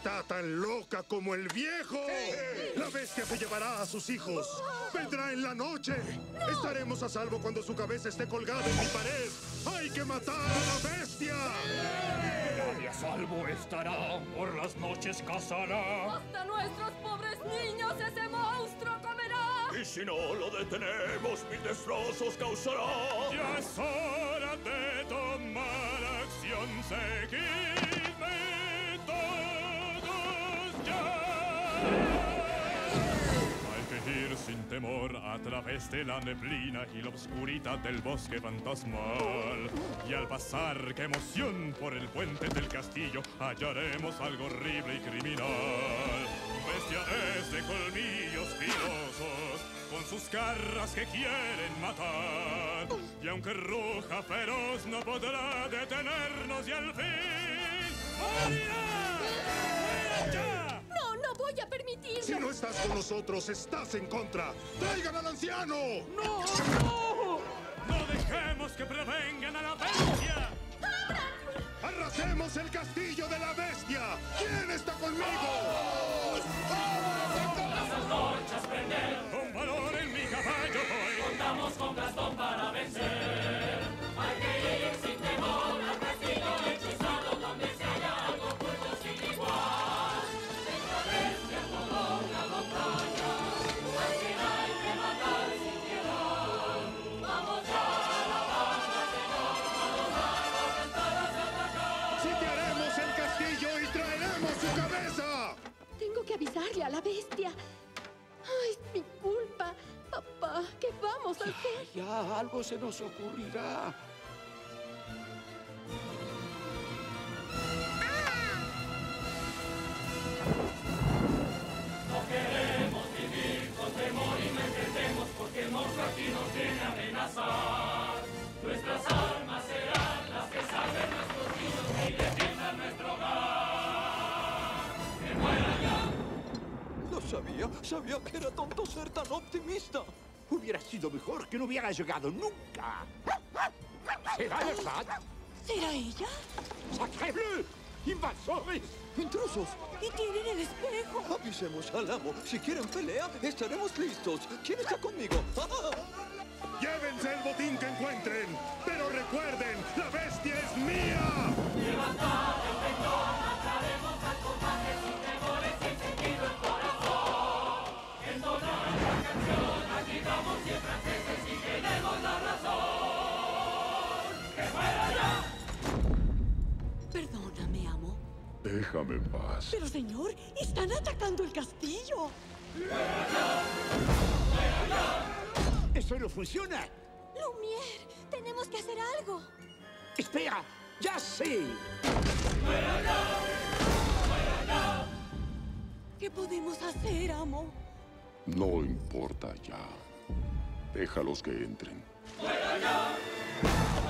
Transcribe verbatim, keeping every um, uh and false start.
está tan loca como el viejo. La bestia se llevará a sus hijos. Vendrá en la noche. No. Estaremos a salvo cuando su cabeza esté colgada en mi pared. ¡Hay que matar a la bestia! Nadie a salvo estará. Por las noches cazará. ¡Hasta nuestros pobres niños ese monstruo comerá! Y si no lo detenemos, mil destrozos causará. Ya es hora de tomar acción. Seguidme todos ya. Hay que ir sin temor a través de la neblina y la oscuridad del bosque fantasmal. Y al pasar, qué emoción, por el puente del castillo hallaremos algo horrible y criminal. Bestia es de colmillos filosos, con sus garras que quieren matar. Y aunque ruja feroz, no podrá detenernos y al fin morirá. ¡Muera ya! ¡No, no voy a permitirlo! Si no estás con nosotros, estás en contra. ¡Traigan al anciano! ¡No, no! ¡No dejemos que prevengan a la bestia! ¡Arrasemos el castillo de la bestia! ¿Quién está conmigo? Las antorchas prender. Con valor en mi caballo voy. Contamos con Gastón para vencer. Hay que ir sin temor al castillo hechizado, donde se halla algo oculto sin igual. Esta bestia como una montaña, al que hay que matar sin piedad. Vamos ya a la banda, señor, vamos a las ventanas de atacar. ¡Sitiaremos el castillo y traeremos su cabeza! Tengo que avisarle a la bestia. ¡Ay, mi culpa! Papá, ¿qué vamos a hacer? Ya, algo se nos ocurrirá. No queremos vivir con temor y no entendemos porque el monstruo aquí nos viene a amenazar. Nuestras armas serán las que salven nuestros niños y defiendan nuestro hogar. ¡Que muera ya! Lo sabía, sabía que era tonto ser tan optimista. Hubiera sido mejor que no hubiera llegado nunca. ¿Será verdad? ¿Será ella? ¡Sacre bleu! ¡Invasores! ¡Intrusos! ¡Y tienen el espejo! Avisemos al amo. Si quieren pelea, estaremos listos. ¿Quién está conmigo? ¡Llévense el botín que encuentren! ¡Pero recuerden, la bestia es mía! Levantad el pendón, marcharemos al combate sin temores, sin sentido el corazón. Entonar la canción, aquí vamos y franceses y tenemos la razón. ¡Que muera ya! Perdóname, amo. Déjame en paz. Pero, señor, están atacando el castillo. ¡Muera ya! ¡Muera ya! ¡Eso no funciona! Lumière, tenemos que hacer algo. ¡Espera! ¡Ya sé! ¡Muera ya! ¡Muera ya! ¿Qué podemos hacer, amo? No importa ya. Déjalos que entren. ¡Muera ya!